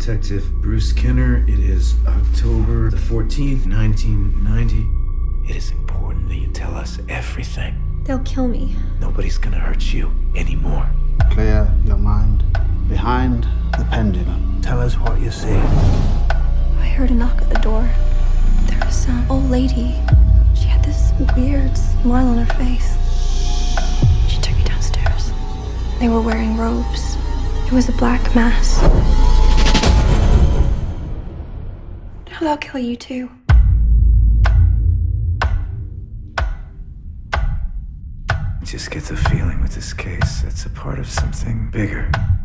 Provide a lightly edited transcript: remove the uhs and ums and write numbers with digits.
Detective Bruce Kenner. It is October the 14th, 1990. It is important that you tell us everything. They'll kill me. Nobody's gonna hurt you anymore. Clear your mind. Behind the pendulum. Tell us what you see. I heard a knock at the door. There was some old lady. She had this weird smile on her face. She took me downstairs. They were wearing robes. It was a black mass. Now they'll kill you too. I just get the feeling with this case it's a part of something bigger.